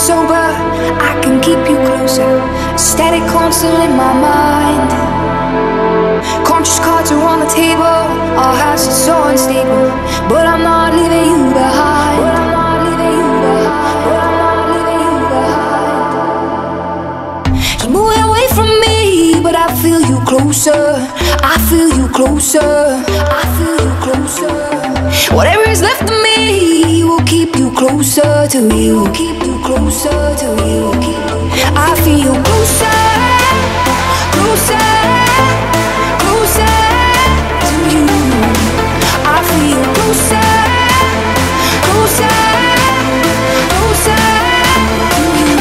sober, I can keep you closer. A static constant in my mind. Conscious cards are on the table. Our house is so unstable, but I'm not leaving you behind. But I'm not leaving you behind. But I'm not leaving you behind. You're moving away from me, but I feel you closer. I feel you closer. I feel you closer. Whatever is left of me will keep you closer to you. Keep you closer to you. I feel you closer, closer, closer to you. I feel you closer, closer, closer to you.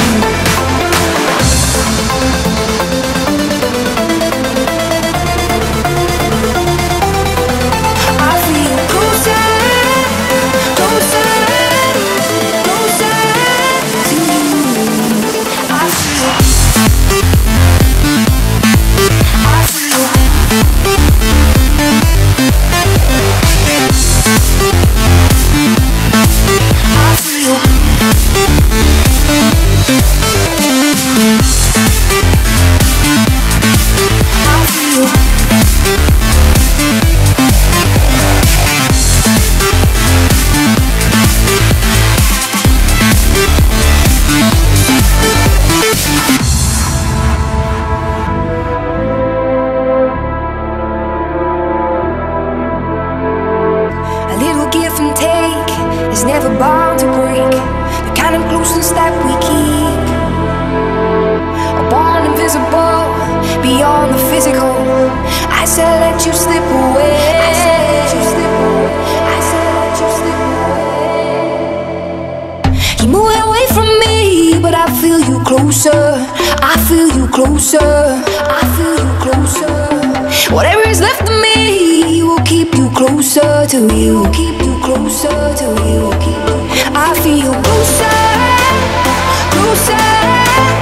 Never bound to break the kind of closeness that we keep. A bond invisible beyond the physical. I said let you slip away. I said let you slip away. I said let you slip away. You're moving away from me, but I feel you closer. I feel you closer. I feel you closer. Whatever is left of me will keep you closer to you. Keep you closer to you. I feel closer, closer.